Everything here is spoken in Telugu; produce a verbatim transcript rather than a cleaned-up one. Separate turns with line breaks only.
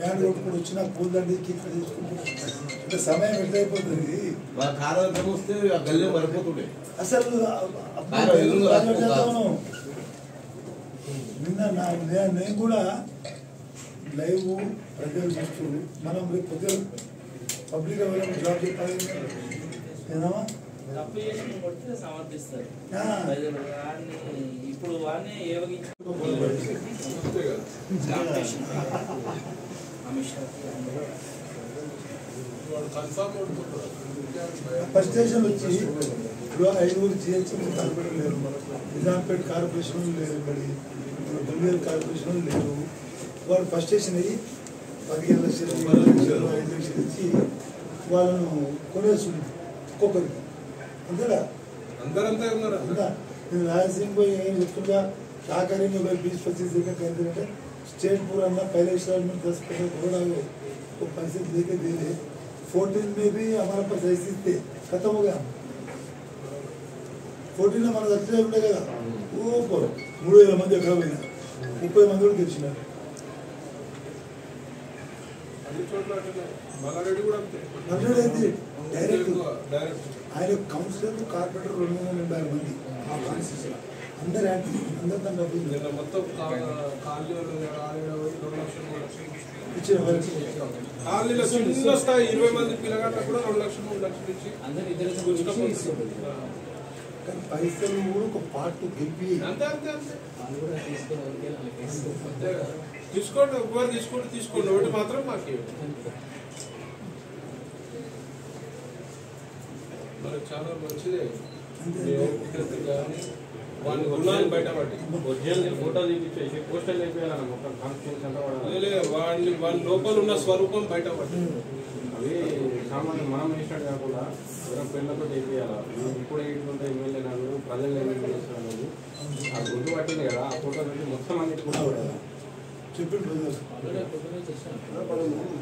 బ్యాండ్ కొట్టుకుని వచ్చిన పూలండి కీప్ తీసుకుంటే సమయం ఎట్లయిపోతుంది అసలు నిన్న నా నేను కూడా లైవ్ ప్రజలు చూస్తుంది మనం రేపు పొద్దున పబ్లిక్ అవైలబుల్ జాబ్ చెప్పాలి ఏదమ్మా
సమర్థిస్తారు ఇప్పుడు వాడిని
ఫస్ట్ స్టేషన్ వచ్చి ఇప్పుడు ఐదుగురు జిహెచ్ఎంసీ కార్పొరేషన్ లేరు, నిజాంపేట కార్పొరేషన్ లేరు, మరి బెంగళూరు కార్పొరేషన్ లేరు. వాడు ఫస్ట్ స్టేషన్ అయ్యి పదిహేను లక్షలు పది లక్షలు ఐదు లక్షలు ఇచ్చి వాళ్ళను కొనేస్తుంది ఒక్కొక్కరికి అంతేగా
అందరంతా ఉన్నారు.
అంతా నేను రాయలసీమ పోయి ఏం చెప్తుందా शाकाहारी में भाई बीस पच्चीस जगह कहते हैं स्टेट पूरा ना पहले साल में दस परसेंट हो रहा है वो पैसे दे के दे रहे फोर्टीन में भी हमारे पास ऐसे थे खत्म हो गया फोर्टीन हमारा दक्षिण ఉండే కదా ఊపో మూడు వేల మంది ఎక్కడ పోయినా ముప్పై మంది కూడా గెలిచినారు. మల్లారెడ్డి డైరెక్ట్ ఆయన కౌన్సిలర్ కార్పొరేటర్ రెండు వందల ఎనభై ఆరు మంది అందరు అందరు దాంట్లో
మొత్తం చిన్న స్థాయి ఇరవై మంది పిల్లగాళ్ళకు కూడా రెండు లక్షలు మూడు లక్షలు ఇచ్చి
కానీ పైసలు కూడా ఒక పార్ట్ గెలిపి
అంతే అంతే అంతే తీసుకోండి ఒకవారు తీసుకోండి తీసుకోండి ఒకటి మాత్రం మాకు మనకు చాలా మంచిదే. వాళ్ళ గుణాలు బయటపడి వాళ్ళ వాళ్ళ లోపల ఉన్న స్వరూపం బయటపడి
అవి సామాన్యం మనం వేసినట్టు కాకుండా ఎవరైనా పిల్లలతో చేయాలి. ఇప్పుడు ఏంటంటే ఎమ్మెల్యే నాకు ప్రజలు ఏమేమి చేస్తున్నారు ఆ గుర్తు పట్టింది కదా ఆ ఫోటో మొత్తం అన్ని
చెప్పండి.